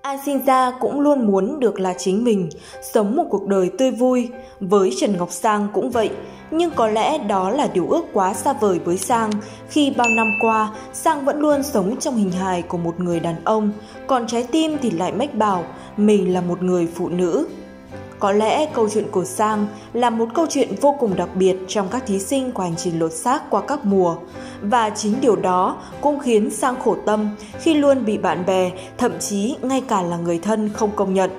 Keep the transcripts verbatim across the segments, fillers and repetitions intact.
Ai sinh ra cũng luôn muốn được là chính mình, sống một cuộc đời tươi vui. Với Trần Ngọc Sang cũng vậy, nhưng có lẽ đó là điều ước quá xa vời với Sang khi bao năm qua Sang vẫn luôn sống trong hình hài của một người đàn ông, còn trái tim thì lại mách bảo mình là một người phụ nữ. Có lẽ câu chuyện của Sang là một câu chuyện vô cùng đặc biệt trong các thí sinh của hành trình lột xác qua các mùa. Và chính điều đó cũng khiến Sang khổ tâm khi luôn bị bạn bè, thậm chí ngay cả là người thân không công nhận.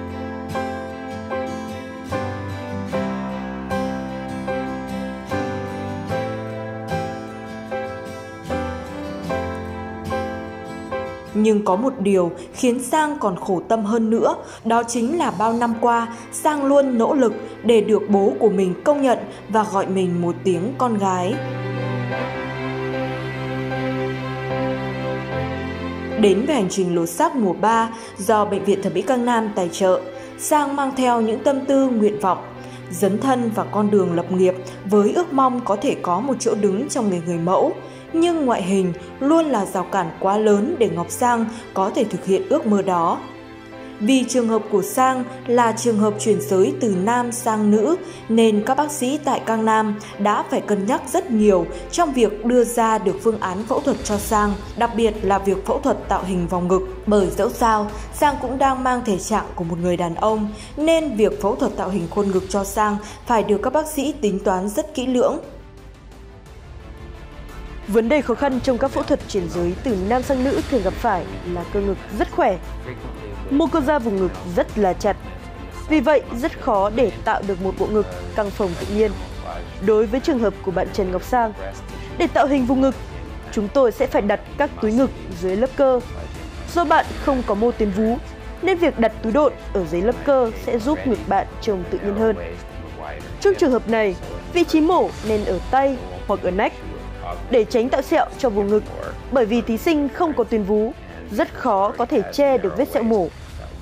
Nhưng có một điều khiến Sang còn khổ tâm hơn nữa, đó chính là bao năm qua Sang luôn nỗ lực để được bố của mình công nhận và gọi mình một tiếng con gái. Đến với hành trình lột xác mùa ba do Bệnh viện Thẩm mỹ Kang Nam tài trợ, Sang mang theo những tâm tư, nguyện vọng, dấn thân vào con đường lập nghiệp với ước mong có thể có một chỗ đứng trong nghề người mẫu. Nhưng ngoại hình luôn là rào cản quá lớn để Ngọc Sang có thể thực hiện ước mơ đó. Vì trường hợp của Sang là trường hợp chuyển giới từ nam sang nữ nên các bác sĩ tại Kang Nam đã phải cân nhắc rất nhiều trong việc đưa ra được phương án phẫu thuật cho Sang, đặc biệt là việc phẫu thuật tạo hình vòng ngực. Bởi dẫu sao, Sang cũng đang mang thể trạng của một người đàn ông nên việc phẫu thuật tạo hình khuôn ngực cho Sang phải được các bác sĩ tính toán rất kỹ lưỡng. Vấn đề khó khăn trong các phẫu thuật chuyển giới từ nam sang nữ thường gặp phải là cơ ngực rất khỏe, mô cơ da vùng ngực rất là chặt. Vì vậy, rất khó để tạo được một bộ ngực căng phồng tự nhiên. Đối với trường hợp của bạn Trần Ngọc Sang, để tạo hình vùng ngực, chúng tôi sẽ phải đặt các túi ngực dưới lớp cơ. Do bạn không có mô tuyến vú, nên việc đặt túi độn ở dưới lớp cơ sẽ giúp ngực bạn trông tự nhiên hơn. Trong trường hợp này, vị trí mổ nên ở tay hoặc ở nách, để tránh tạo sẹo cho vùng ngực, bởi vì thí sinh không có tuyến vú, rất khó có thể che được vết sẹo mổ.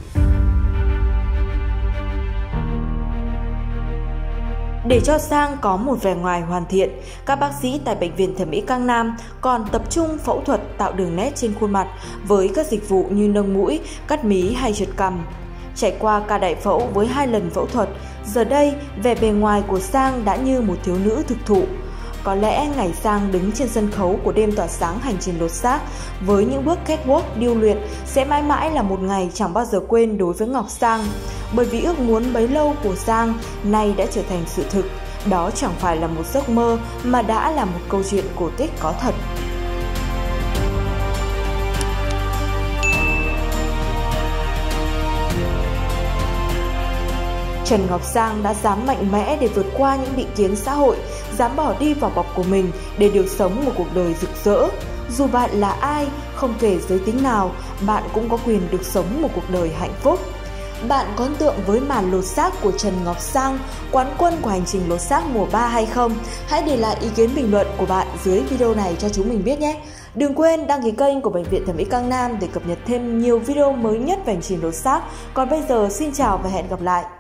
Để cho Sang có một vẻ ngoài hoàn thiện, các bác sĩ tại Bệnh viện Thẩm mỹ Kang Nam còn tập trung phẫu thuật tạo đường nét trên khuôn mặt với các dịch vụ như nâng mũi, cắt mí hay trượt cằm. Trải qua ca đại phẫu với hai lần phẫu thuật, giờ đây vẻ bề ngoài của Sang đã như một thiếu nữ thực thụ. Có lẽ ngày Sang đứng trên sân khấu của đêm tỏa sáng hành trình lột xác với những bước catwalk điêu luyện sẽ mãi mãi là một ngày chẳng bao giờ quên đối với Ngọc Sang. Bởi vì ước muốn bấy lâu của Sang nay đã trở thành sự thực. Đó chẳng phải là một giấc mơ mà đã là một câu chuyện cổ tích có thật. Trần Ngọc Sang đã dám mạnh mẽ để vượt qua những định kiến xã hội, dám bỏ đi vỏ bọc của mình để được sống một cuộc đời rực rỡ. Dù bạn là ai, không kể giới tính nào, bạn cũng có quyền được sống một cuộc đời hạnh phúc. Bạn có ấn tượng với màn lột xác của Trần Ngọc Sang, quán quân của hành trình lột xác mùa ba hay không? Hãy để lại ý kiến bình luận của bạn dưới video này cho chúng mình biết nhé! Đừng quên đăng ký kênh của Bệnh viện Thẩm mỹ Kang Nam để cập nhật thêm nhiều video mới nhất về hành trình lột xác. Còn bây giờ xin chào và hẹn gặp lại!